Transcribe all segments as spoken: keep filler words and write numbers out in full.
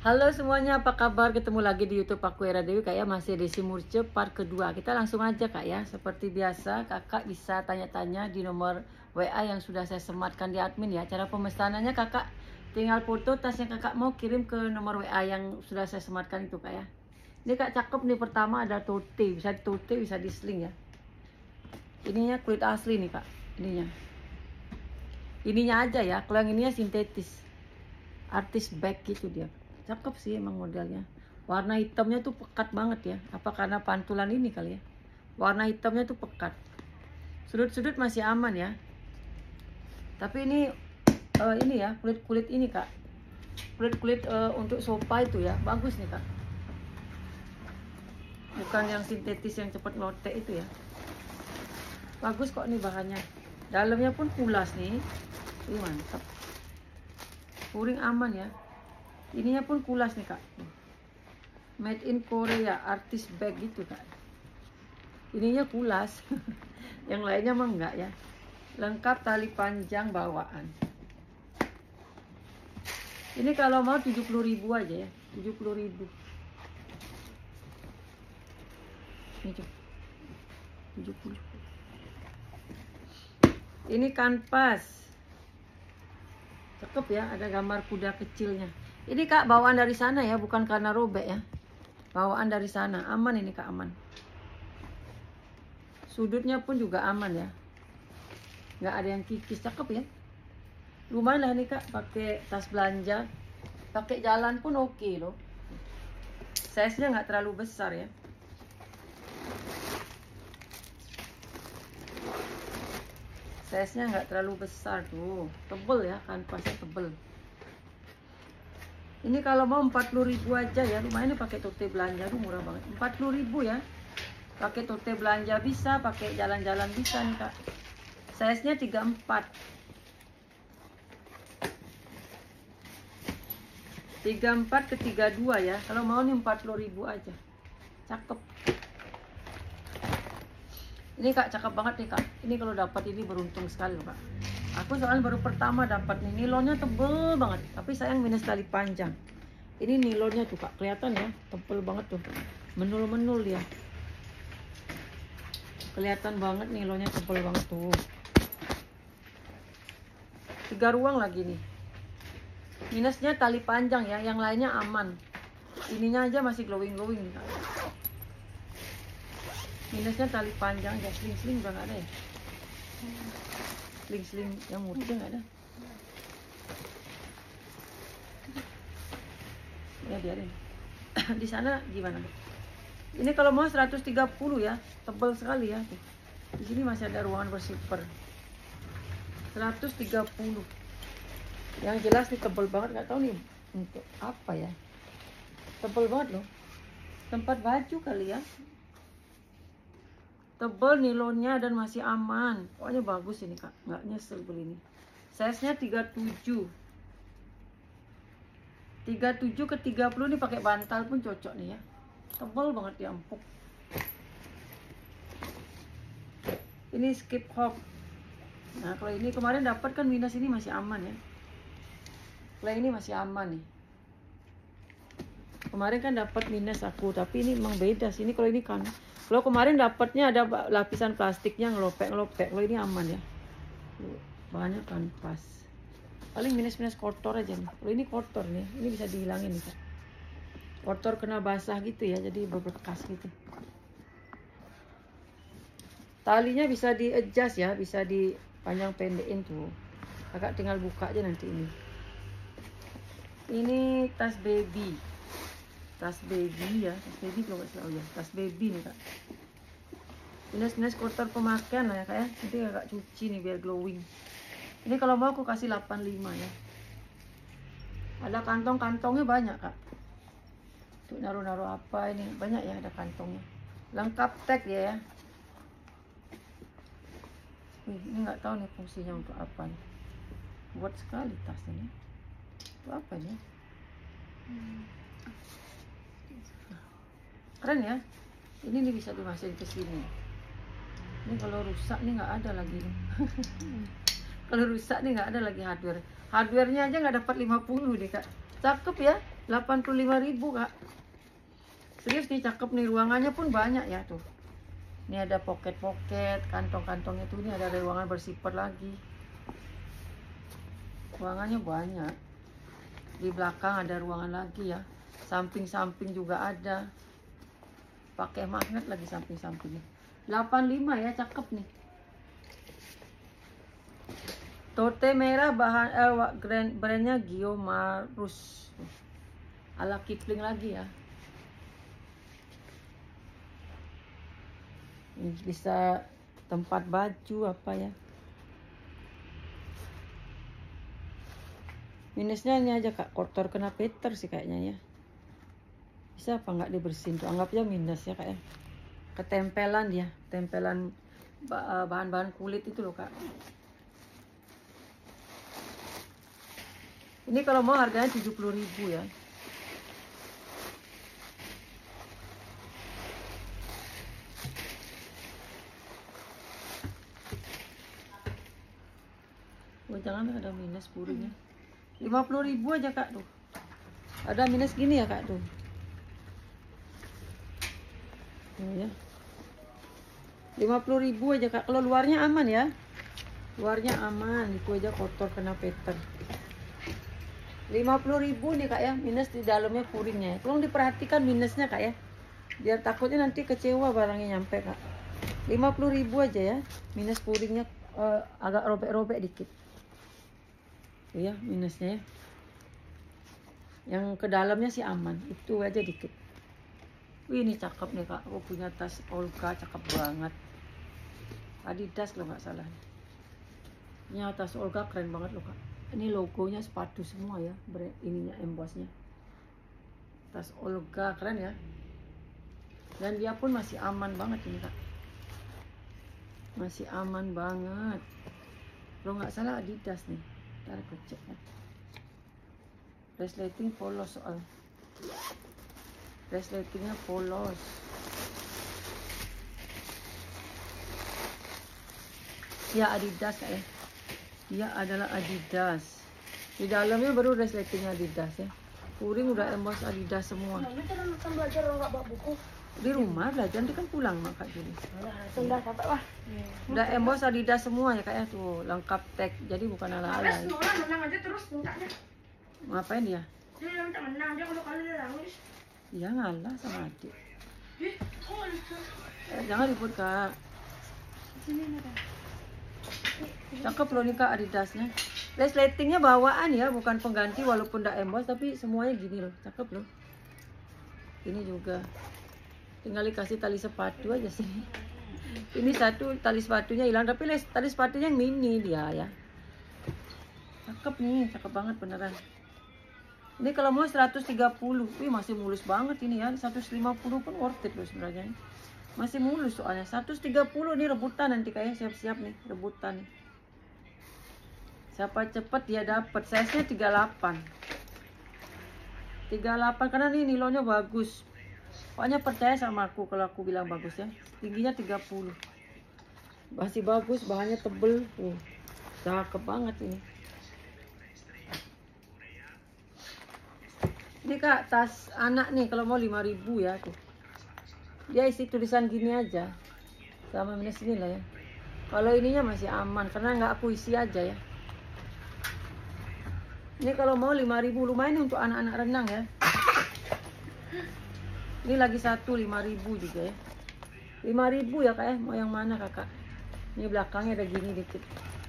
Halo semuanya, apa kabar? Ketemu lagi di YouTube aku Era Dewi. Kak ya, masih di Simurce part kedua. Kita langsung aja Kak ya. Seperti biasa, Kakak bisa tanya-tanya di nomor W A yang sudah saya sematkan di admin ya. Cara pemesanannya Kakak tinggal foto tas yang Kakak mau kirim ke nomor W A yang sudah saya sematkan itu Kak ya. Ini Kak cakep nih, pertama ada tote, bisa di tote, bisa di sling ya. Ininya kulit asli nih Kak, ininya. Ininya aja ya, kalau yang ininya sintetis. Artis bag gitu dia. Cakep sih emang modelnya. Warna hitamnya tuh pekat banget ya. Apa karena pantulan ini kali ya. Warna hitamnya tuh pekat. Sudut-sudut masih aman ya. Tapi ini uh, ini ya, kulit-kulit ini Kak. Kulit-kulit uh, untuk sofa itu ya. Bagus nih Kak. Bukan yang sintetis yang cepat lotek itu ya. Bagus kok nih bahannya. Dalamnya pun pulas nih. Ini mantap. Puring aman ya. Ininya pun kulas nih Kak. Made in Korea, artis bag gitu Kak. Ininya kulas. Yang lainnya mah enggak ya. Lengkap tali panjang bawaan. Ini kalau mau tujuh puluh ribu aja ya. tujuh puluh ribu. Ini coba. tujuh puluh. Ini kanvas. Cakep ya, ada gambar kuda kecilnya. Ini Kak bawaan dari sana ya, bukan karena robek ya. Bawaan dari sana, aman ini Kak, aman. Sudutnya pun juga aman ya. Nggak ada yang kikis, cakep ya. Lumayan lah nih Kak, pakai tas belanja. Pakai jalan pun oke loh. Size-nya nggak terlalu besar ya. Size-nya nggak terlalu besar tuh. Tebel ya, kanvasnya tebel. Ini kalau mau empat puluh ribu aja ya, lumayan nih pakai tote belanja, tuh murah banget. empat puluh ribu ya. Pakai tote belanja bisa, pakai jalan-jalan bisa nih Kak. Size-nya tiga puluh empat. tiga puluh empat ke tiga puluh dua ya. Kalau mau nih empat puluh ribu aja. Cakep. Ini Kak cakep banget nih Kak. Ini kalau dapat ini beruntung sekali loh Kak. Aku soalnya baru pertama dapat nih, nilonnya tebel banget, tapi sayang minus tali panjang. Ini nilonnya tuh Kak, kelihatan ya, tebel banget tuh, menul-menul dia. Kelihatan banget nilonnya tebel banget tuh. Tiga ruang lagi nih. Minusnya tali panjang ya, yang lainnya aman. Ininya aja masih glowing-glowing nih Kak. Minusnya tali panjang ya, sling-sling udah nggak ada ya. Sling-sling yang mudah nggak ada. Ya biarin. Di sana gimana? Ini kalau mau seratus tiga puluh ya, tebal sekali ya. Di sini masih ada ruangan bersifar. seratus tiga puluh. Yang jelas nih tebal banget, nggak tahu nih untuk apa ya. Tebal banget loh. Tempat baju kali ya. Tebel nilonnya dan masih aman. Pokoknya bagus ini Kak, nggak nyesel beli ini. Size-nya tiga puluh tujuh. tiga puluh tujuh ke tiga puluh nih pakai bantal pun cocok nih ya. Tebel banget ya, empuk. Ini skip hop. Nah, kalau ini kemarin dapat kan minus, ini masih aman ya. Kalau ini masih aman nih. Kemarin kan dapat minus aku, tapi ini memang beda sih. Ini kalau ini kan, kalau kemarin dapatnya ada lapisan plastiknya ngelopek-ngelopek. Kalau ini aman ya. Banyak kanvas. Paling minus-minus kotor aja nih. Kalau ini kotor nih, ini bisa dihilangin nih Kak. Kotor kena basah gitu ya, jadi berbekas gitu. Talinya bisa di adjust ya, bisa dipanjang pendekin tuh. Kakak tinggal buka aja nanti ini. Ini tas baby. Tas baby ya, tas baby kalau nggak salah, oh ya, tas baby nih Kak. Minus-minus kotor pemakaian lah ya Kak ya. Nanti Kakak cuci nih biar glowing. Ini kalau mau aku kasih delapan puluh lima ya. Ada kantong-kantongnya banyak Kak. Untuk naruh-naruh apa ini, banyak ya ada kantongnya. Lengkap tag ya ya. Wih, ini nggak tahu nih fungsinya untuk apa nih. Buat sekali tasnya nih. Untuk apa nih? Hmm. Keren ya. Ini nih bisa dimasukin ke sini. Ini kalau rusak nih nggak ada lagi. Kalau rusak nih nggak ada lagi hardware. Hardwarenya aja nggak dapat lima puluh deh Kak. Cakep ya. delapan puluh lima ribu Kak. Serius nih, cakep nih, ruangannya pun banyak ya tuh. Ini ada pocket-pocket, kantong-kantongnya tuh, ini ada ruangan bersifar lagi. Ruangannya banyak. Di belakang ada ruangan lagi ya. Samping-samping juga ada. Pakai magnet lagi samping-sampingnya. delapan puluh lima ya, cakep nih. Tote merah bahan eh, brand, brandnya Giomarus. Ala Kipling lagi ya. Ini bisa tempat baju apa ya. Minusnya ini aja Kak, kotor kena Peter sih kayaknya ya. Bisa apa nggak dibersihin tuh, anggapnya minus ya Kak ya. Ketempelan dia, tempelan bahan-bahan kulit itu loh Kak. Ini kalau mau harganya tujuh puluh ribu ya. Oh, jangan ada minus burunya. lima puluh ribu aja Kak tuh. Ada minus gini ya Kak tuh. Oh, ya. lima puluh ribu aja Kak. Kalau luarnya aman ya. Luarnya aman, itu aja kotor kena Peter. lima puluh ribu nih Kak ya, minus di dalamnya puringnya. Tolong diperhatikan minusnya Kak ya. Biar takutnya nanti kecewa barangnya nyampe Kak. lima puluh ribu aja ya, minus puringnya uh, agak robek-robek dikit. Ya minusnya ya. Yang ke dalamnya sih aman, itu aja dikit. Wih, ini cakep nih Kak, aku punya tas Olga, cakep banget. Adidas kalau nggak salah. Ini tas Olga keren banget loh Kak. Ini logonya sepatu semua ya, ininya embossnya. Tas Olga keren ya. Dan dia pun masih aman banget ini Kak. Masih aman banget. Kalau nggak salah Adidas nih. Ntar aku cek ya. Resleting polos soal. Resletingnya polos. Ya Adidas Kak ya. Dia adalah Adidas. Di dalamnya baru resletingnya Adidas ya. Puring udah emboss Adidas semua. Mami kan makan belajar nggak bawa buku. Di rumah belajar, nanti kan pulang mak Kak Juli. Sudah capek wah. Udah emboss Adidas semua ya Kak ya, tuh lengkap tag, jadi bukan ala-ala. Terus Nora menang aja terus mintanya. Ngapain dia? Dia minta menang, dia kalau kali dia nangis. Iya ngalah sama adik. Ih, kok itu? Eh, jangan ribut Kak. Sini ada. Cakep loh nih Kak Adidasnya. Resletingnya bawaan ya, bukan pengganti walaupun udah emboss, tapi semuanya gini loh, cakep loh. Ini juga. Tinggal dikasih tali sepatu aja sih. Ini satu tali sepatunya hilang, tapi tali sepatunya yang mini dia ya. Cakep nih, cakep banget beneran. Ini kalau mau seratus tiga puluh, wih masih mulus banget ini ya. seratus lima puluh pun worth it loh sebenarnya. Masih mulus soalnya. seratus tiga puluh nih rebutan nanti kayak siap-siap nih rebutan nih. Siapa cepet dia dapat. Size-nya tiga puluh delapan. tiga puluh delapan karena nih nilonnya bagus. Pokoknya percaya sama aku kalau aku bilang bagus ya. Tingginya tiga puluh. Masih bagus, bahannya tebel. Uh, cakep banget ini. Ini Kak, tas anak nih kalau mau lima ribu ya tuh. Dia isi tulisan gini aja. Sama minus ini lah ya. Kalau ininya masih aman karena nggak aku isi aja ya. Ini kalau mau lima ribu lumayan untuk anak-anak renang ya. Ini lagi satu lima ribu juga ya. lima ribu ya Kak ya. Mau yang mana Kakak? Ini belakangnya ada gini dikit.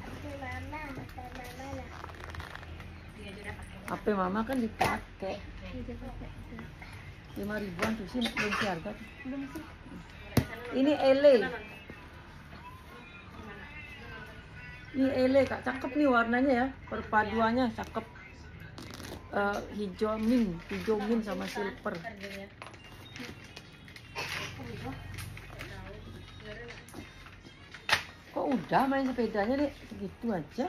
H P Mama kan dipakai. lima ribuan tuh sih belum sih harga. Ini ele. Ini ele Kak, cakep nih warnanya ya. Perpaduannya cakep. Uh, hijau mint, hijau mint sama silver. Kok udah main sepedanya deh, begitu aja.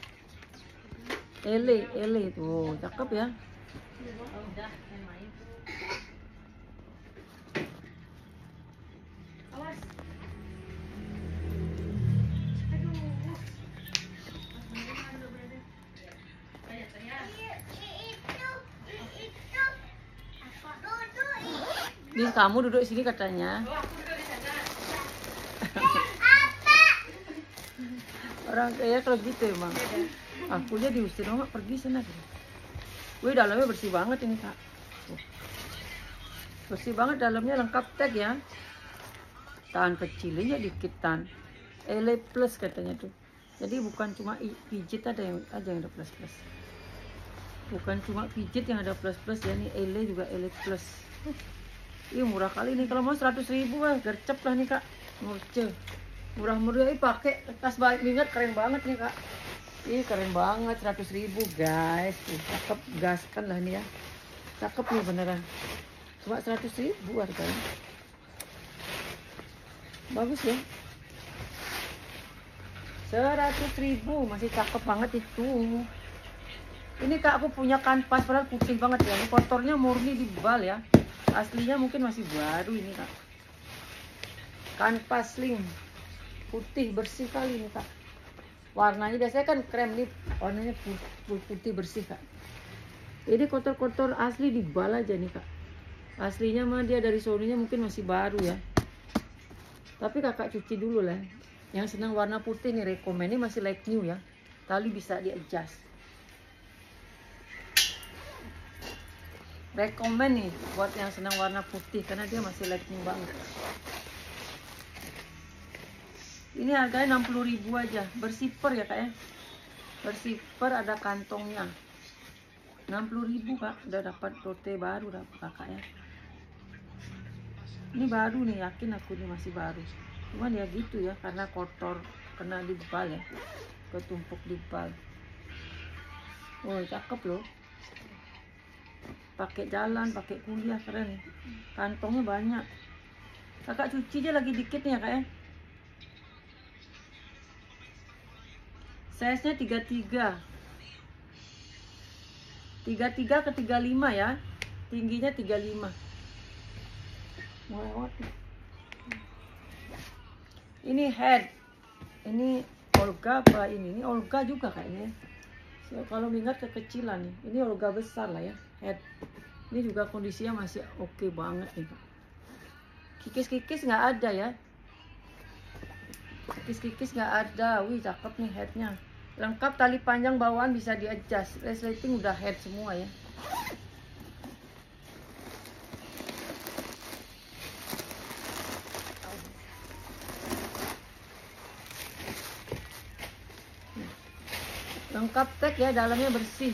Ele, ele tuh, cakep ya. Di kamu duduk sini katanya. Oh, aku duduk di sana. Orang kaya kalau gitu emang. Aku aja diusir mama pergi sana. Wih, dalamnya bersih banget ini kak. Bersih banget dalamnya, lengkap tag ya. Tahan kecilnya dikit tan. Ele plus katanya tuh. Jadi bukan cuma pijit ada yang aja yang ada plus plus. Bukan cuma pijit yang ada plus plus ya, nih ele juga ele plus. Ih murah kali nih, kalau mau seratus ribu lah, gercep lah nih kak. Murce. Murah-murah, ih pakai tas balik mingat keren banget nih kak. Ih keren banget, seratus ribu guys. Ih, cakep, gaskan lah nih ya. Cakep nih beneran. Cuma seratus ribu harganya. Bagus ya. seratus ribu masih cakep banget itu. Ini kak aku punya kanvas padahal putih banget ya. Ini kotornya murni di bal ya. Aslinya mungkin masih baru ini kak. Kanvas sling putih bersih kali ini kak. Warnanya biasanya kan krem, nih warnanya putih bersih kak. Ini kotor-kotor asli di bal aja nih kak. Aslinya mah dia dari sononya mungkin masih baru ya. Tapi kakak cuci dulu lah. Yang senang warna putih nih rekomen, ini masih like new ya. Tali bisa di adjust. Rekomen nih buat yang senang warna putih karena dia masih like new banget. Ini harganya enam puluh ribu aja, bersipper ya kak ya. Bersipper ada kantongnya. enam puluh ribu kak, udah dapat tote baru dapat kakak ya. Ini baru nih, yakin aku ini masih baru. Cuman ya gitu ya, karena kotor, kena di bal ya, ketumpuk di bal. Oh cakep loh. Pakai jalan, pakai kuliah keren. Kantongnya banyak. Kakak cuci aja lagi dikit nih ya kak ya. Size-nya tiga puluh tiga. tiga puluh tiga ke tiga puluh lima ya. Tingginya tiga puluh lima. Mau lewat nih. Ini head. Ini Olga apa ini? Ini Olga juga kayaknya. So, kalau ingat kekecilan nih. Ini Olga besar lah ya. Head. Ini juga kondisinya masih oke okay banget nih Pak. Kikis-kikis nggak ada ya. Kikis-kikis nggak ada. Wih cakep nih headnya. Lengkap tali panjang bawaan bisa di adjust. Resleting udah head semua ya. Lengkap tag ya, dalamnya bersih.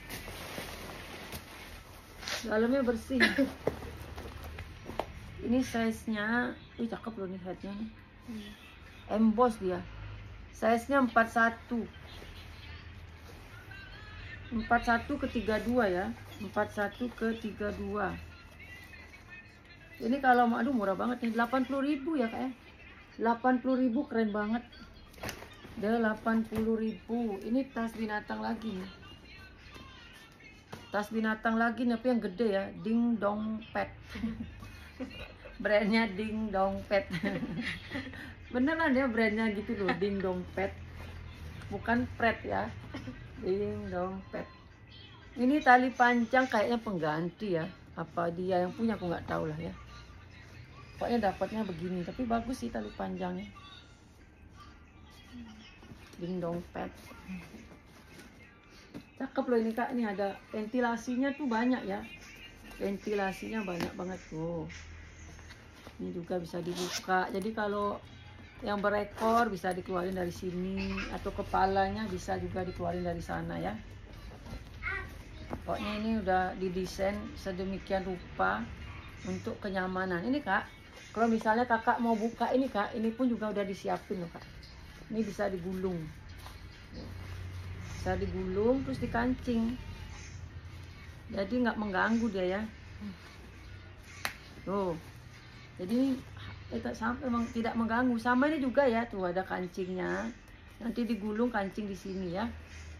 Dalamnya bersih. Ini size-nya, wih cakep loh nih headnya nih. Emboss dia. Size-nya empat puluh satu. empat puluh satu ke tiga puluh dua ya. empat puluh satu ke tiga puluh dua. Ini kalau mau, aduh murah banget nih, delapan puluh ribu ya kak ya. delapan puluh ribu keren banget. delapan puluh ribu. Ini tas binatang lagi nih. Tas binatang lagi nih, tapi yang gede ya. Ding Dong Pet. Brandnya Ding Dong Pet. Beneran ya brandnya gitu loh, Ding Dong Pet. Bukan pret ya. Ding Dong Pet. Ini tali panjang kayaknya pengganti ya. Apa dia yang punya aku nggak tahu lah ya. Pokoknya dapatnya begini, tapi bagus sih tali panjangnya. Ding Dong Pet. Cakep loh ini kak, ini ada ventilasinya tuh banyak ya. Ventilasinya banyak banget tuh. Ini juga bisa dibuka. Jadi kalau yang berekor bisa dikeluarin dari sini, atau kepalanya bisa juga dikeluarin dari sana ya. Pokoknya ini udah didesain sedemikian rupa untuk kenyamanan. Ini kak, kalau misalnya kakak mau buka ini kak, ini pun juga udah disiapin loh kak. Ini bisa digulung, bisa digulung terus dikancing, jadi nggak mengganggu dia ya. Tuh, jadi tidak sampai memang tidak mengganggu. Sama ini juga ya, tuh ada kancingnya, nanti digulung kancing di sini ya.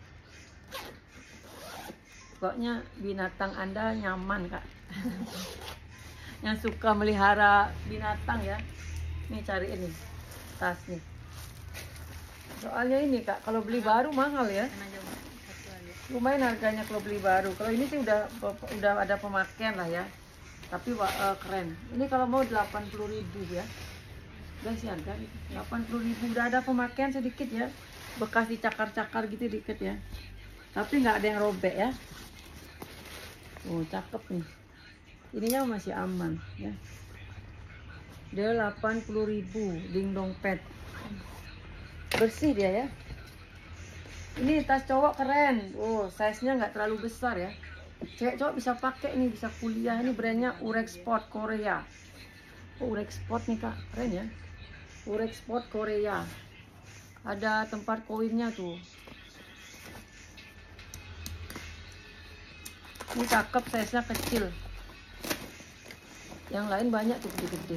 Pokoknya binatang Anda nyaman kak. Yang suka melihara binatang ya, nih cari ini tas nih. Soalnya ini kak, kalau beli baru mahal ya. Lumayan harganya kalau beli baru. Kalau ini sih udah udah ada pemakaian lah ya. Tapi uh, keren. Ini kalau mau delapan puluh ribu ya. Guys, harga delapan puluh ribu. Udah ada pemakaian sedikit ya. Bekas dicakar-cakar gitu dikit ya. Tapi nggak ada yang robek ya. Oh, cakep nih. Ininya masih aman ya. Dia delapan puluh ribu dingdong pet. Bersih dia ya. Ini tas cowok keren. Oh, size-nya nggak terlalu besar ya. Cewek cowok bisa pakai ini, bisa kuliah. Ini brandnya Urex Sport Korea. Oh, Urex Sport nih kak, keren ya. Urex Sport Korea. Ada tempat koinnya tuh. Ini cakep, size-nya kecil. Yang lain banyak tuh gede-gede.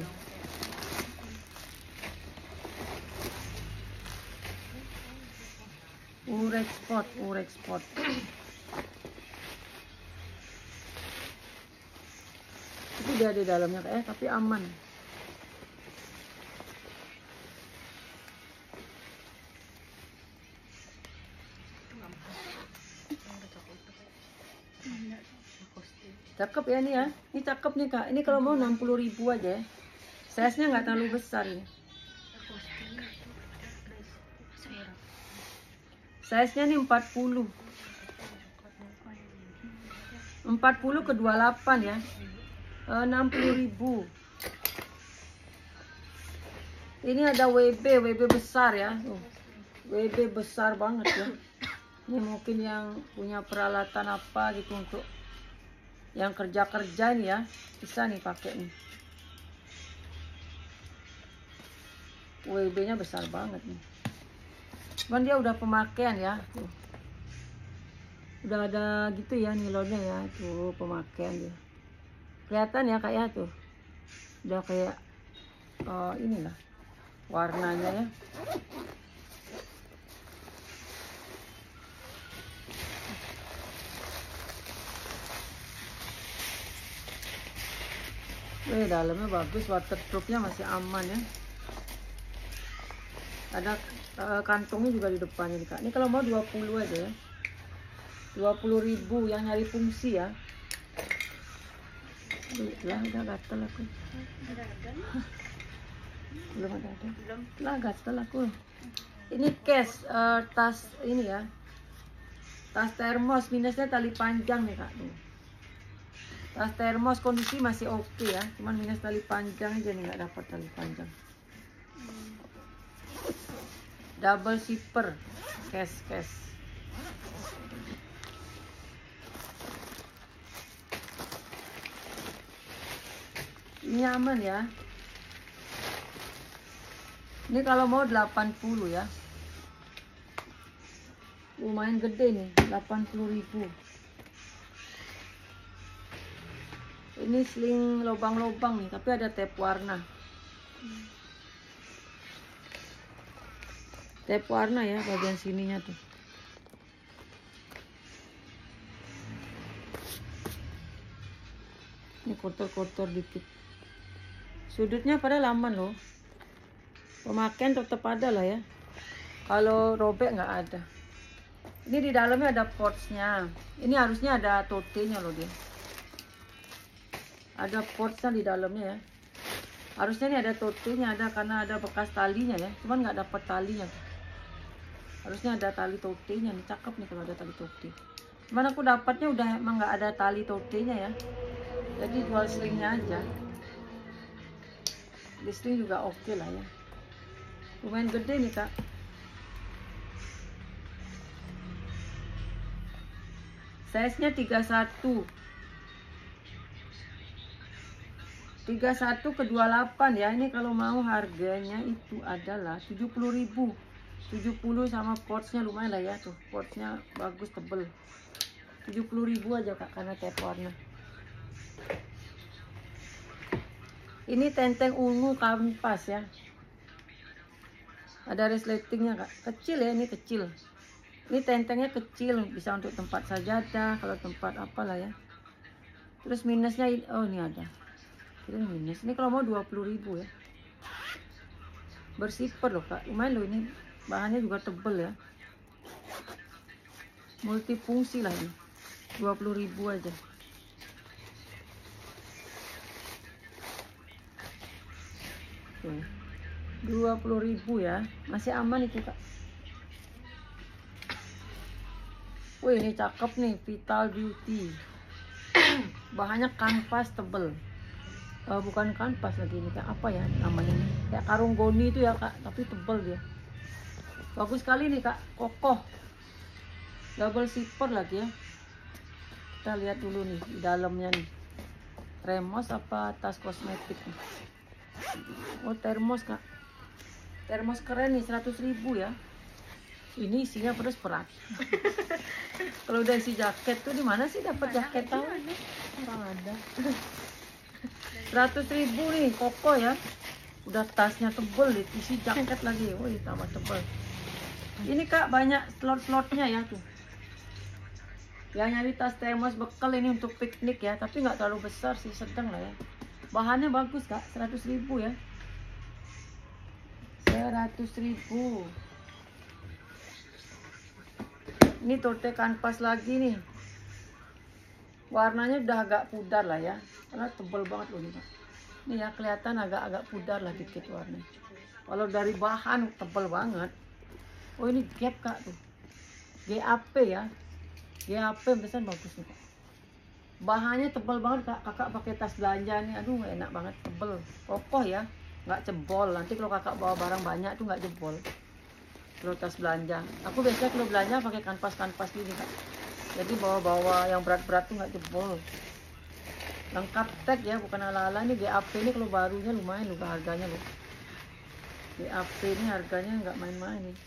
Urex Sport, Urex Sport. Itu dia di dalamnya kayak, tapi aman. Cakep ya ini ya. Ini cakep nih kak. Ini kalau mau enam puluh ribu aja ya. Size-nya nggak terlalu besar ini. Size-nya nih empat puluh. empat puluh ke dua puluh delapan ya. enam puluh ribu. Ini ada W B, W B besar ya. Oh, W B besar banget ya. Ini mungkin yang punya peralatan apa gitu untuk yang kerja-kerja nih ya. Bisa nih pakai nih. W B-nya besar banget nih. Cuman dia udah pemakaian ya. Tuh. Udah ada gitu ya nilonnya ya. Tuh pemakaian dia. Kelihatan ya kayak tuh. Udah kayak uh, inilah warnanya ya. Eh, dalamnya bagus, waterproofnya masih aman ya. Ada uh, kantongnya juga di depannya nih kak. Ini kalau mau dua puluh aja ya. dua puluh ribu yang nyari fungsi ya. Lah udah gatel aku. Belum ada ada. Belum. Lah gatel aku. Ini case uh, tas ini ya. Tas termos, minusnya tali panjang nih kak. Tas termos kondisi masih oke okay ya. Cuman minus tali panjang aja nih, nggak dapat tali panjang. Double zipper, case case. Ini aman ya. Ini kalau mau delapan puluh ya. Lumayan gede nih, delapan puluh ribu. Ini sling lubang-lubang nih, tapi ada tape warna. Tape warna ya bagian sininya tuh. Ini kotor-kotor dikit. Sudutnya padahal aman loh. Pemakaian tetap ada lah ya. Kalau robek nggak ada. Ini di dalamnya ada portsnya. Ini harusnya ada totenya loh dia. Ada portsnya di dalamnya ya. Harusnya ini ada totenya, ada karena ada bekas talinya ya. Cuman nggak dapat talinya. Harusnya ada tali totenya nih. Cakep nih kalau ada tali tote. Cuman aku dapatnya udah emang nggak ada tali totenya ya. Jadi jual slingnya aja. Di sling juga oke okay lah ya. Lumayan gede nih kak. Size-nya tiga puluh satu. tiga puluh satu ke dua puluh delapan ya. Ini kalau mau harganya itu adalah tujuh puluh ribu. tujuh puluh sama portsnya lumayan lah ya tuh. Portsnya bagus tebel. tujuh puluh ribu aja kak karena tape warna. Ini tenteng ungu kanvas ya. Ada resletingnya kak. Kecil ya, ini kecil. Ini tentengnya kecil, bisa untuk tempat sajadah, kalau tempat apalah ya. Terus minusnya, oh ini ada. Ini minus. Ini kalau mau dua puluh ribu ya. Bersifar loh kak. Lumayan loh ini. Bahannya juga tebel ya. Multifungsi lah ini. dua puluh ribu aja. tuh. dua puluh ribu ya. Masih aman itu, Kak. Wih, ini cakep nih, Vital Beauty. Bahannya kanvas tebel. Uh, bukan kanvas lagi ini, kayak apa ya namanya nih? Kayak karung goni itu ya, Kak, tapi tebel dia. Bagus sekali nih, Kak, kokoh. Double zipper lagi ya. Kita lihat dulu nih di dalamnya nih. Termos apa tas kosmetik nih? Oh, termos, Kak. Termos keren nih, seratus ribu ya. Ini isinya terus berat. Kalau udah isi jaket tuh di mana sih dapat jaket tahu? Orang ada. seratus ribu nih, kokoh ya. Udah tasnya tebel, isi jaket lagi. Wih, tambah tebel. Ini, Kak, banyak slot-slotnya ya tuh. Yang nyari tas termos bekal ini untuk piknik ya, tapi nggak terlalu besar sih, sedang lah ya. Bahannya bagus, Kak, seratus ribu ya. seratus ribu. Ini tote kanvas lagi nih. Warnanya udah agak pudar lah ya, karena tebel banget loh nih, Pak. Ini ya kelihatan agak-agak pudar lah dikit warnanya. Kalau dari bahan tebel banget. Oh, ini Gap, Kak, tuh. G A P ya. G A P pesan bagus nih, Kak. Bahannya tebel banget, Kak. Kakak pakai tas belanja nih, aduh enak banget, tebel, kokoh ya, nggak jebol. Nanti kalau kakak bawa barang banyak tuh nggak jebol. Kalau tas belanja, aku biasanya kalau belanja pakai kanvas-kanvas gini, Kak. Jadi bawa-bawa yang berat-berat tuh nggak jebol. Lengkap tag ya, bukan ala-ala. Ini G A P ini kalau barunya lumayan loh harganya loh. G A P ini harganya nggak main-main nih.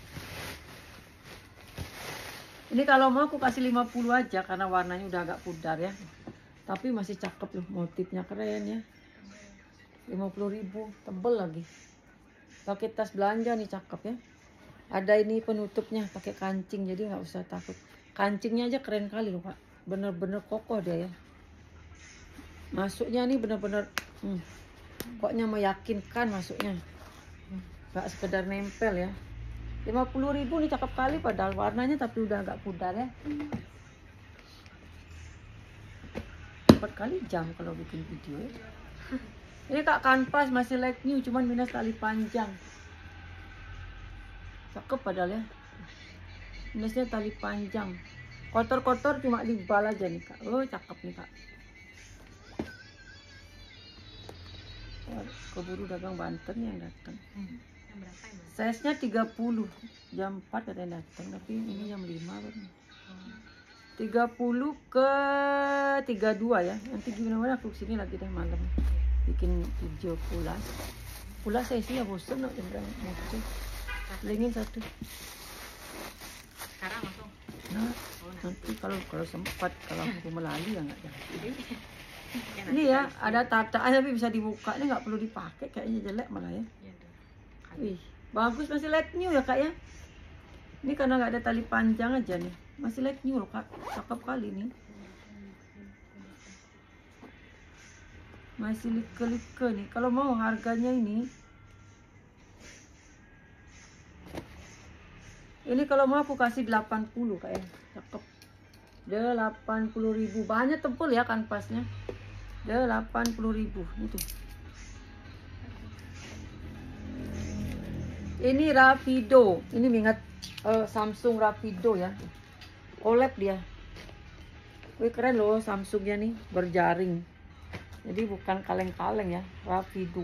Ini kalau mau aku kasih lima puluh aja karena warnanya udah agak pudar ya. Tapi masih cakep loh, motifnya keren ya. lima puluh ribu, tebel lagi. Pakai tas belanja nih, cakep ya. Ada ini penutupnya pakai kancing, jadi nggak usah takut. Kancingnya aja keren kali loh, Kak. Bener-bener kokoh dia ya. Masuknya nih bener-bener hmm, pokoknya meyakinkan masuknya. Nggak sekedar nempel ya. lima puluh ribu nih, cakep kali padahal warnanya, tapi udah agak pudar ya. Empat kali jam kalau bikin video ya. Ini, Kak, kanvas masih like new, cuman minus tali panjang. Cakep padahal ya. Minusnya tali panjang. Kotor-kotor cuma dibal aja nih, Kak. Oh, cakep nih, Kak. Keburu dagang Banten yang datang. Size-nya tiga puluh. Jam empat katanya datang, tapi ini jam lima baru. tiga puluh ke tiga puluh dua ya. Nanti gimana aku kesini lagi deh malam. Bikin video pula. Pula saya sih ya bosan nak jembrang muncul. Lingin satu. Sekarang langsung. Nah, nanti kalau kalau sempat, kalau aku melalui ya nggak jadi. Ini ya ada tataan tapi bisa dibuka, ini nggak perlu dipakai, kayaknya jelek malah ya. Wih, bagus, masih light new ya, Kak ya. Ini karena nggak ada tali panjang aja nih, masih light new loh, Kak. Cakep kali nih. Masih like-like nih. Kalau mau harganya ini, ini kalau mau aku kasih delapan puluh, Kak ya. Cakep. delapan puluh ribu. Bahannya tebal ya kanvasnya. delapan puluh ribu itu. Ini Rapido. Ini ingat uh, Samsung Rapido ya. Collab dia. Wih, keren loh Samsungnya nih, berjaring. Jadi bukan kaleng-kaleng ya, Rapido.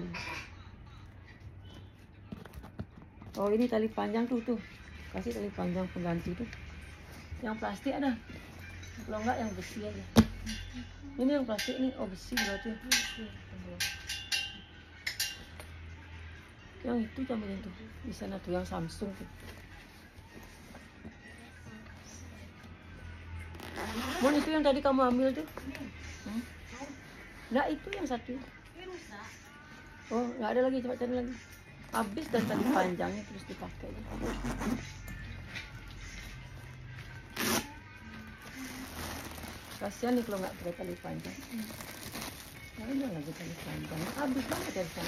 Oh, ini tali panjang tuh tuh. Kasih tali panjang pengganti tuh. Yang plastik ada. Kalau enggak yang besi aja. Ini yang plastik nih, oh besi berarti. Yang itu jamnya tuh, di sana tuh yang Samsung tuh. Mon, itu yang tadi kamu ambil tuh? Hmm? Nggak, itu yang satu. Oh, nggak ada lagi, coba cari lagi. Habis dan tali panjangnya terus dipakai. Kasihan nih kalau nggak pakai tali panjang. Nah, ini lagi tali panjang. Habis banget dari sana.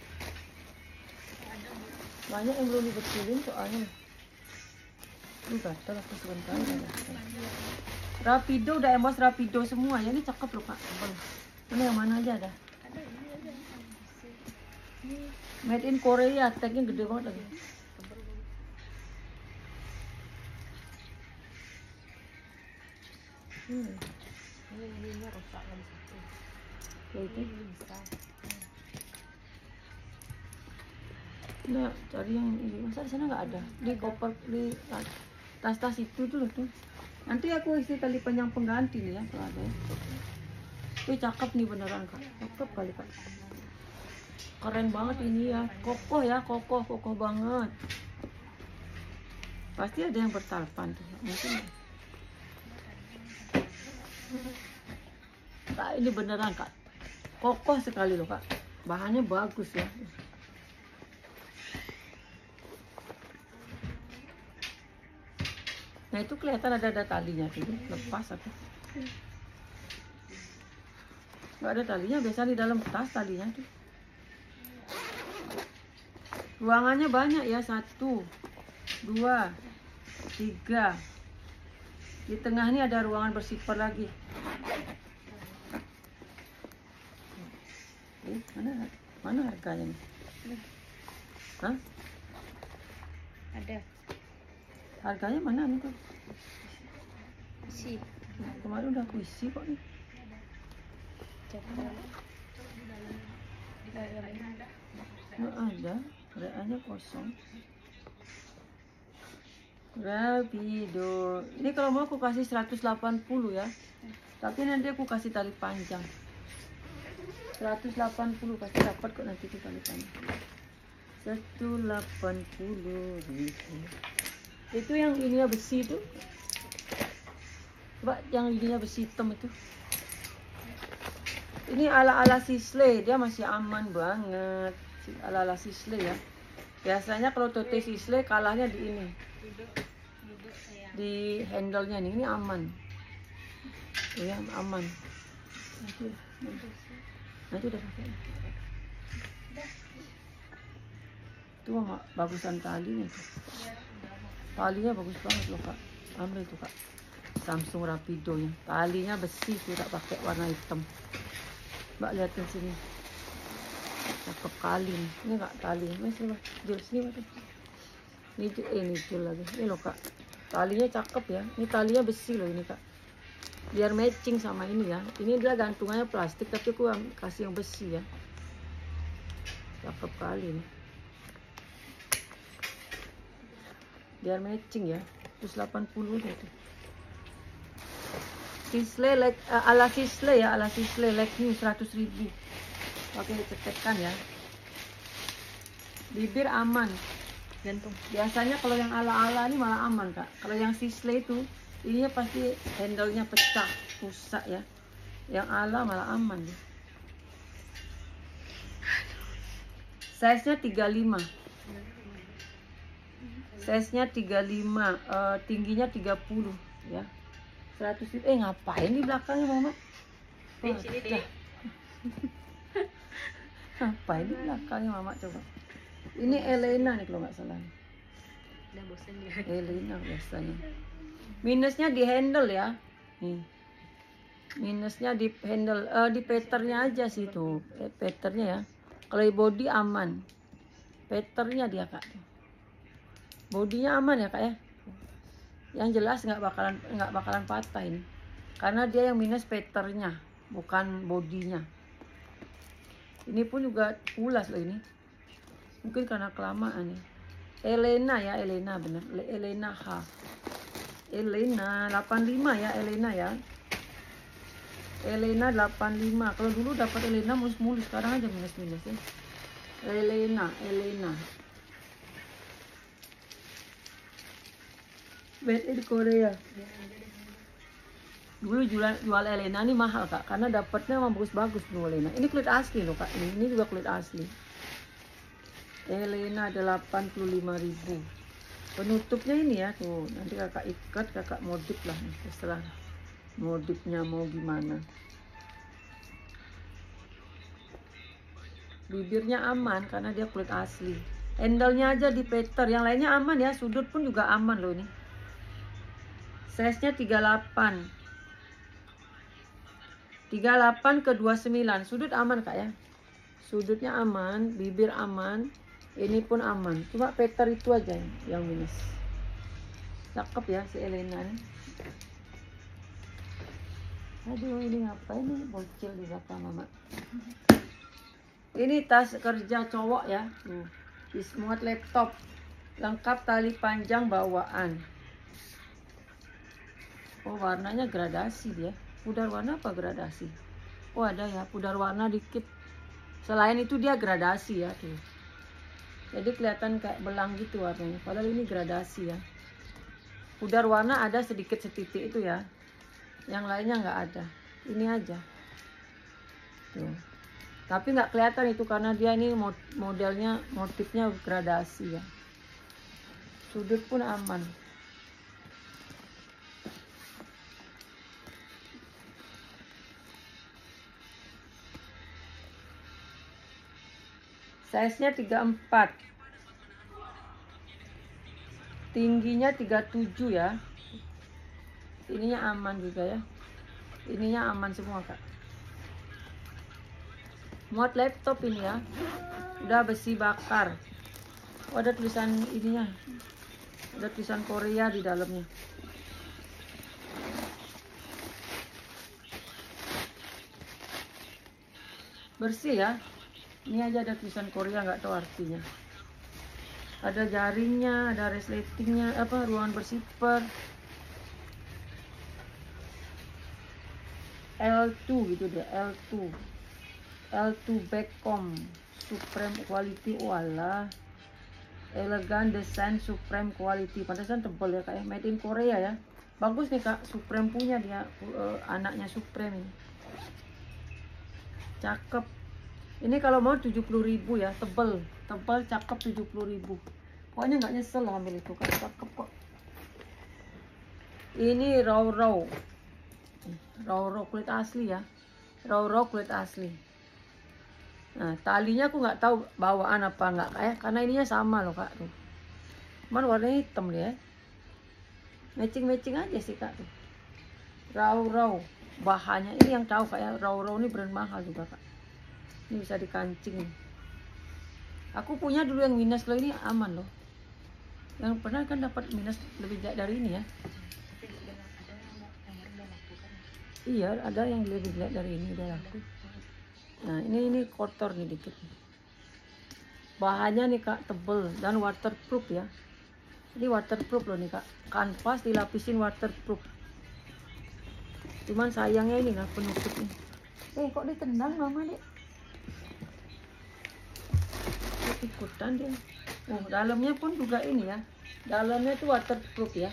Banyak yang belum dibetulin soalnya. Ini gatal aku sebentar. Rapido udah embos Rapido semua ya. Ini cakep loh, Kak. Ini yang mana aja ada? Made in Korea, tagnya gede banget lagi. Hmm. Ini rusak kan satu. Ya itu. Ini bisa. Nggak, cari yang ini. Masa di sana nggak ada? Di koper, di tas-tas itu dulu tuh. Nanti aku isi tali panjang pengganti nih ya, kalau ada. Wih, cakep nih beneran kak. Cakep kali kak. Keren banget ini ya. Kokoh ya, kokoh, kokoh banget. Pasti ada yang bertalpan tuh. Mungkin. Kak, ini beneran kak. Kokoh sekali loh kak. Bahannya bagus ya. Nah itu kelihatan ada ada talinya tuh, lepas apa? Nggak ada talinya, biasa di dalam tas talinya tuh. Ruangannya banyak ya, satu, dua, tiga. Di tengah ini ada ruangan bersifar lagi. Eh, mana mana harganya nih? Hah? Ada. Harganya mana nih tuh? Si. Kemarin udah aku isi kok nih. Coklat. Nggak ada, reanya kosong. Rapido. Ini kalau mau aku kasih seratus delapan puluh ya. Tapi nanti aku kasih tali panjang. seratus delapan puluh pasti dapat kok nanti tuh tali panjang. seratus delapan puluh ribu. Itu yang ininya besi itu. Coba yang ininya besi hitam itu. Ini ala-ala Sisley, dia masih aman banget. Ala-ala Sisley ya. Biasanya kalau tote Sisley kalahnya di ini. Di handle-nya nih, ini aman. Oh ya, aman. Nanti, nanti, nanti udah pakai. Itu mah bagusan talinya tuh. Talinya bagus banget loh kak. Ambil itu kak. Samsung Rapido nya. Talinya besi, tidak pakai warna hitam. Mbak liatin sini. Cakep kali nih. Ini nggak tali. Ini sini, jul sini mbak. Ini jul, eh, ini jul lagi. Ini loh kak. Talinya cakep ya. Ini talinya besi loh ini kak. Biar matching sama ini ya. Ini dia gantungannya plastik tapi aku kasih yang besi ya. Cakep kali nih. Biar matching ya. seratus delapan puluh gitu. Sisley like, uh, ala Sisley ya, ala Sisley like new seratus ribu. Pakai cetekan ya. Bibir aman. Gantung. Biasanya kalau yang ala-ala ini malah aman kak. Kalau yang Sisley itu, ininya pasti handle-nya pecah, rusak ya. Yang ala malah aman ya. Size-nya tiga puluh lima. Size-nya tiga puluh lima, uh, tingginya tiga puluh ya. seratus ribu. Eh ngapain di belakangnya mama? Di sini deh. Ngapain di belakangnya mama coba? Ini Elena nih kalau nggak salah. Udah bosan dia. Elena biasanya. Minusnya di handle ya. Nih. Minusnya di handle, uh, di patternnya aja sih tuh. Eh, patternnya ya. Kalau body aman. Patternnya dia kak. Bodinya aman ya kak ya. Yang jelas nggak bakalan nggak bakalan patah ini. Karena dia yang minus patternnya, bukan bodinya. Ini pun juga pulas loh ini. Mungkin karena kelamaan ya. Elena ya, Elena bener. Elena H. Elena delapan puluh lima ya, Elena ya. Elena delapan puluh lima. Kalau dulu dapat Elena mulus-mulus, sekarang aja minus-minus ya. Elena, Elena. Made in Korea. Dulu jual, jual Elena ini mahal kak, karena dapatnya emang bagus-bagus dulu Elena. Ini kulit asli loh kak, ini, ini juga kulit asli. Elena delapan puluh lima ribu. Penutupnya ini ya tuh, nanti kakak ikat, kakak modif lah, terserah modifnya mau gimana. Bibirnya aman karena dia kulit asli. Handle-nya aja di peter, yang lainnya aman ya, sudut pun juga aman loh ini. Size-nya tiga puluh delapan. tiga puluh delapan ke dua puluh sembilan. Sudut aman kak ya. Sudutnya aman, bibir aman, ini pun aman. Cuma Peter itu aja yang minus. Cakep ya si Elena nih. Aduh, ini ngapain nih bocil di belakang mama. Ini tas kerja cowok ya. Tuh, muat laptop. Lengkap tali panjang bawaan. Oh, warnanya gradasi dia. Pudar warna apa gradasi? Oh, ada ya, pudar warna dikit. Selain itu dia gradasi ya tuh. Jadi kelihatan kayak belang gitu warnanya. Padahal ini gradasi ya. Pudar warna ada sedikit setitik itu ya. Yang lainnya nggak ada. Ini aja. Tuh. Tapi nggak kelihatan itu karena dia ini modelnya, motifnya gradasi ya. Sudut pun aman. Size-nya tiga puluh empat. Tingginya tiga puluh tujuh ya. Ininya aman juga ya. Ininya aman semua, Kak. Muat laptop ini ya. Udah besi bakar. Oh, ada tulisan ininya. Ada tulisan Korea di dalamnya. Bersih ya. Ini aja ada tulisan Korea, nggak tahu artinya. Ada jaringnya, ada resletingnya, apa ruangan bersifar. L dua gitu deh, L dua. L dua Backcom Supreme Quality. Walah. Elegan desain Supreme Quality. Pantesan tebal ya Kak ya. Made in Korea ya. Bagus nih Kak, Supreme punya dia, uh, anaknya Supreme ini. Cakep. Ini kalau mau tujuh puluh ribu ya, tebel, tebal, cakep tujuh puluh ribu. Pokoknya nggak nyesel lah ambil itu, kan cakep kok. Ini raw raw, raw raw kulit asli ya, raw raw kulit asli. Nah talinya aku nggak tahu bawaan apa nggak kayak, karena ininya sama loh Kak tuh. Cuman warnanya hitam nih ya, matching matching aja sih Kak tuh. Raw raw, bahannya ini yang tahu kayak raw raw ini brand mahal juga Kak. Ini bisa dikancing. Aku punya dulu yang minus loh, ini aman loh. Yang pernah kan dapat minus lebih jelek dari ini ya. Iya, ada yang lebih jelek dari ini udah laku. Nah, ini ini kotor nih dikit. Bahannya nih Kak tebel dan waterproof ya. Ini waterproof loh nih Kak. Kanvas dilapisin waterproof. Cuman sayangnya ini nggak penutupnya. Eh, kok ditendang mama dek? Ikutan dia. Oh, dalamnya pun juga ini ya. Dalamnya tuh waterproof ya.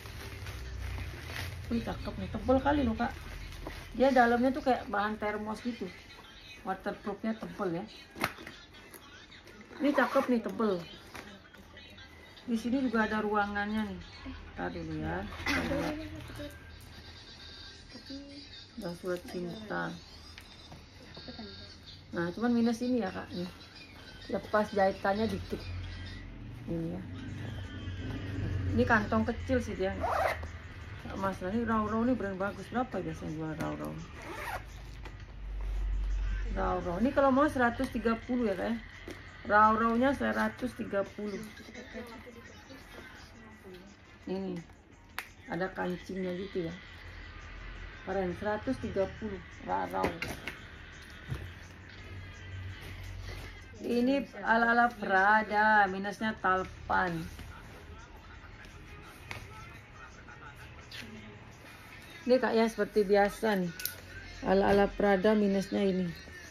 Wih, cakep nih. Tebal kali loh Kak. Dia dalamnya tuh kayak bahan termos gitu. Waterproofnya tebal ya. Ini cakep nih, tebal. Di sini juga ada ruangannya nih. Tadi dulu ya. Udah surat cinta. Nah, cuman minus ini ya Kak nih. Lepas jahitannya dikit. Ini ya. Ini kantong kecil sih dia. Nggak masalah. Ini raw raw ini brand bagus. Berapa biasanya jual raw raw? Raw raw. Ini kalau mau seratus tiga puluh ya Kak ya. Raw rawnya seratus tiga puluh. Ini ada kancingnya gitu ya. Keren, seratus tiga puluh raw raw. Ini ala-ala Prada, minusnya talpan. Ini Kak ya seperti biasa nih. Ala-ala Prada minusnya ini.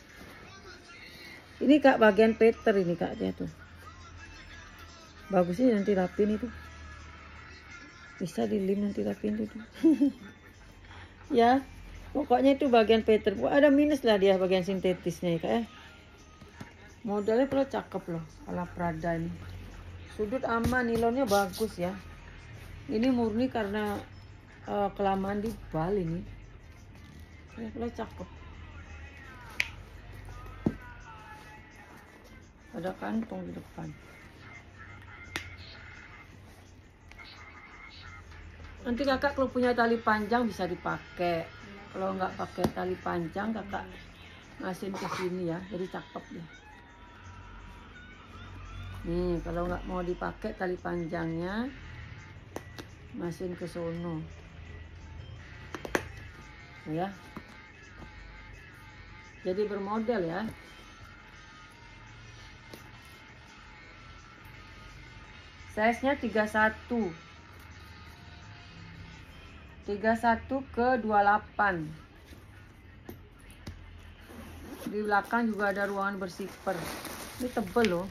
Ini Kak bagian Peter ini Kak dia tuh. Bagusnya nanti rapin itu. Bisa di lem nanti rapin itu. Ya, pokoknya itu bagian Peter. Ada minus lah dia bagian sintetisnya ya Kak ya. Modelnya kalau cakep loh, ala Prada ini. Sudut aman, nilonnya bagus ya. Ini murni karena uh, kelamaan di Bali nih. Ya, kalau cakep. Ada kantong di depan. Nanti kakak kalau punya tali panjang bisa dipakai. Kalau nggak pakai tali panjang kakak masukin ke sini ya, jadi cakep dia. Nih kalau nggak mau dipakai tali panjangnya, masukin ke sono ya, jadi bermodel ya. Size nya tiga puluh satu tiga puluh satu ke dua puluh delapan. Di belakang juga ada ruangan bersiper. Ini tebel loh.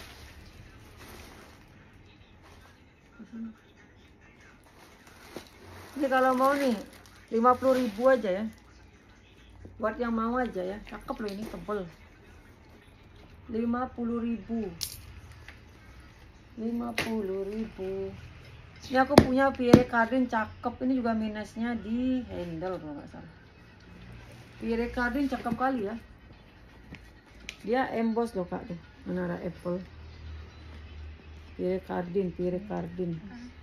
Ini kalau mau nih lima puluh ribu aja ya, buat yang mau aja ya. Cakep loh, ini tebel. lima puluh ribu lima puluh ribu. Ini aku punya Pierre Cardin cakep. Ini juga minusnya di handle kalau nggak salah. Pierre Cardin cakep kali ya. Dia emboss loh kak tuh, menara Apple. Pierre Cardin, Pierre Cardin.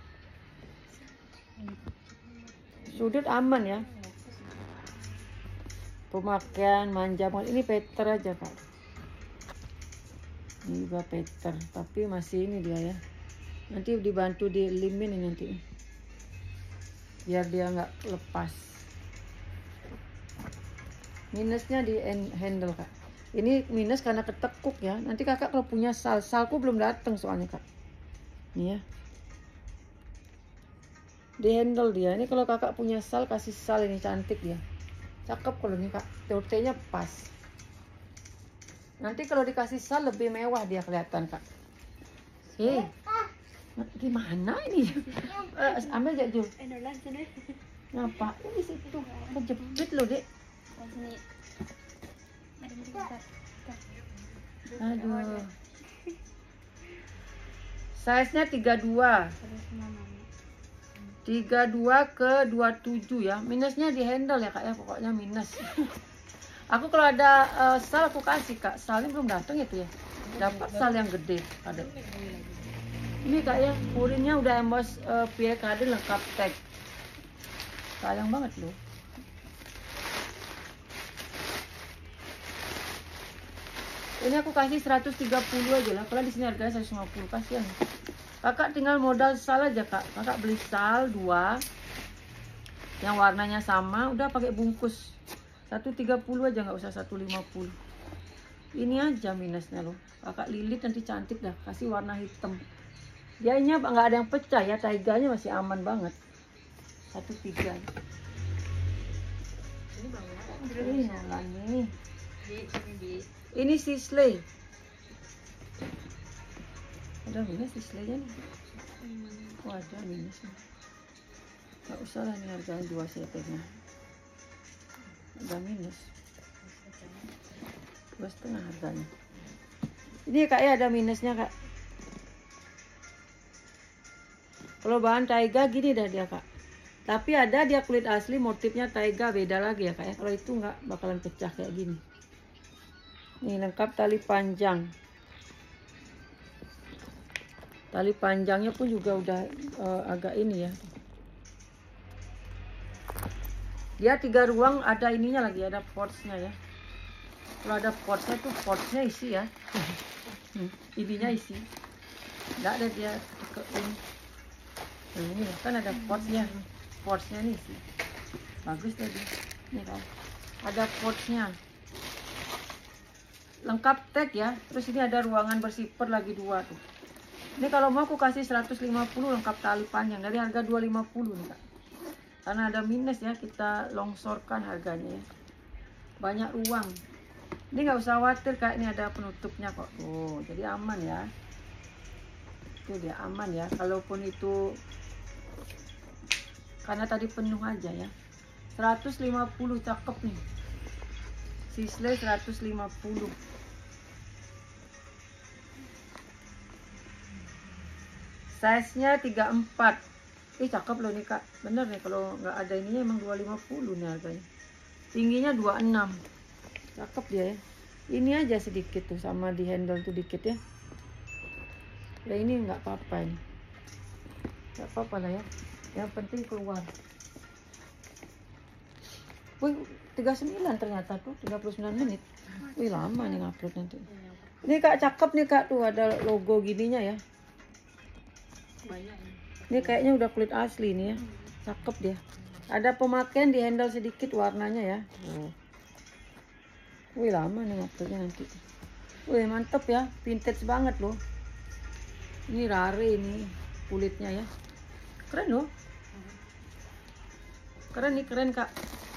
Sudut aman ya. Pemakaian manja banget. Ini Peter aja kak. Ini juga Peter, tapi masih ini dia ya. Nanti dibantu di limin ini nanti, biar dia nggak lepas. Minusnya di handle kak. Ini minus karena ketekuk ya. Nanti kakak kalau punya sal, salku belum datang soalnya kak. Nih ya. Di handle dia. Ini kalau kakak punya sal, kasih sal, ini cantik dia. Cakep kalau ini kak. T O T-nya pas. Nanti kalau dikasih sal lebih mewah dia kelihatan kak. Hei, gimana ini? Uh, ambil aja Jul. Ngapain di situ? Kejepit loh dek. Aduh. Size-nya tiga puluh dua. tiga puluh dua ke dua puluh tujuh ya. Minusnya di handle ya kak ya, pokoknya minus. Aku kalau ada uh, sal aku kasih kak. Salnya belum datang itu ya. Dapat sal yang gede ada. Ini kak ya, purinnya udah emboss uh, Pierre Cardin lengkap tag. Sayang banget loh. Ini aku kasih seratus tiga puluh aja lah. Kalau di sini harganya seratus lima puluh, kasihan. Kakak tinggal modal sal aja kak. Kakak beli sal dua yang warnanya sama, udah pakai bungkus. seratus tiga puluh aja, nggak usah seratus lima puluh. Ini aja minusnya loh. Kakak lilit nanti cantik dah, kasih warna hitam. Dianya nggak ada yang pecah ya, taiganya masih aman banget. Satu tiga. Ini bawah. Ini nyala nih. Di sini di. Ini Sisley. Ada minus Sisley-nya nih. Oh ada minusnya. Nggak usah lah, ini harganya dua setengah. Ada minus. Dua setengah harganya. Ini kak ya, ada minusnya kak. Kalau bahan taiga gini dah dia kak. Tapi ada dia kulit asli, motifnya taiga, beda lagi ya kak ya. Kalau itu nggak bakalan pecah kayak gini. Ini lengkap tali panjang. Tali panjangnya pun juga udah uh, agak ini ya. Dia tiga ruang, ada ininya lagi, ada portsnya ya. Kalau ada portsnya tuh portsnya isi ya. Ininya isi. Nggak ada dia ke ini. Nah, ini kan ada portsnya. Portsnya nih isi. Bagus tadi. Nih kan. Ada portsnya. Lengkap tag ya. Terus ini ada ruangan bersipir lagi dua tuh. Ini kalau mau aku kasih seratus lima puluh lengkap tali panjang dari harga dua ratus lima puluh nih kak. Karena ada minus ya, kita longsorkan harganya ya. Banyak ruang. Ini nggak usah khawatir kak, ini ada penutupnya kok. Oh, jadi aman ya. Itu dia aman ya. Kalaupun itu karena tadi penuh aja ya. seratus lima puluh cakep nih. Sisley seratus lima puluh. Size-nya tiga puluh empat. Ih cakep loh nih kak. Bener nih, kalau nggak ada ininya emang dua ratus lima puluh nih harganya. Tingginya dua puluh enam. Cakep dia ya. Ini aja sedikit tuh, sama di handle tuh dikit ya. Ya ini nggak apa-apa ini. Nggak apa-apa lah ya. Yang penting keluar. Wih, tiga puluh sembilan ternyata tuh, tiga puluh sembilan menit. Wih lama nih ngupload nanti. Ini kak cakep nih kak, tuh ada logo gininya ya. Banyak ini. Ini kayaknya udah kulit asli nih ya. Cakep dia. Ada pemakaian di handle sedikit warnanya ya. Oh. Wih lama nih nguploadnya nanti. Wih mantep ya, vintage banget loh. Ini rare ini kulitnya ya. Keren loh. Keren nih, keren kak.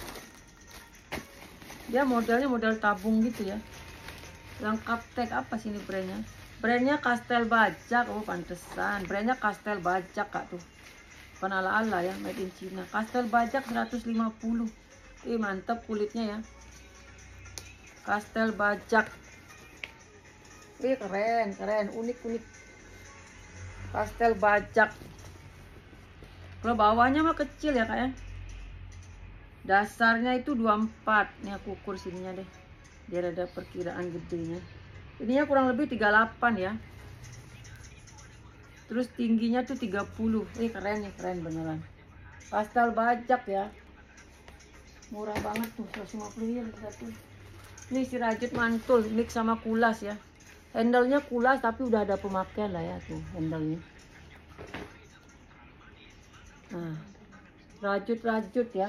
Dia modelnya model tabung gitu ya. Lengkap tag apa sih ini brandnya? Brandnya Kastel Bajak. Oh pantesan. Brandnya Kastel Bajak kak tuh. Bukan ala-ala ya, made in China. Kastel Bajak seratus lima puluh. Ih mantep kulitnya ya. Kastel Bajak. Ih keren, keren, unik unik. Kastel Bajak. Kalau bawahnya mah kecil ya kak ya. Dasarnya itu dua puluh empat. Ini aku ukur sininya deh, biar ada perkiraan gedenya. Ininya kurang lebih tiga puluh delapan ya. Terus tingginya tuh tiga puluh. Eh keren nih, keren beneran. Kastel Bajak ya. Murah banget tuh, seratus lima puluh ya satu. Ini si rajut mantul mix sama kulas ya. Handlenya kulas tapi udah ada pemakaian lah ya tuh handlenya. Nah, rajut-rajut ya.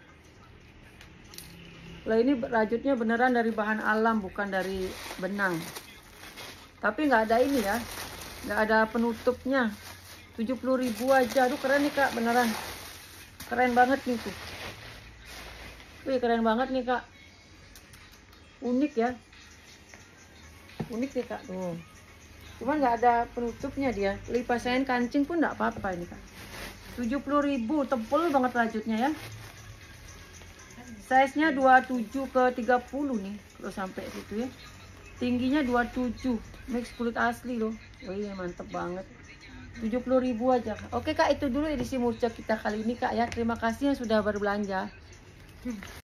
Lah ini rajutnya beneran dari bahan alam, bukan dari benang. Tapi nggak ada ini ya, nggak ada penutupnya. tujuh puluh ribu aja. Aduh keren nih kak, beneran. Keren banget nih tuh. Wih keren banget nih kak. Unik ya. Unik nih kak tuh. Cuman nggak ada penutupnya dia. Lipas kain kancing pun nggak apa-apa ini kak. tujuh puluh ribu, tebel banget rajutnya ya. Size-nya dua puluh tujuh ke tiga puluh nih, kalau sampai situ ya. Tingginya dua puluh tujuh, mix kulit asli loh. Wih, mantep banget. tujuh puluh ribu aja. Oke Kak, itu dulu edisi Murce kita kali ini Kak ya. Terima kasih yang sudah berbelanja.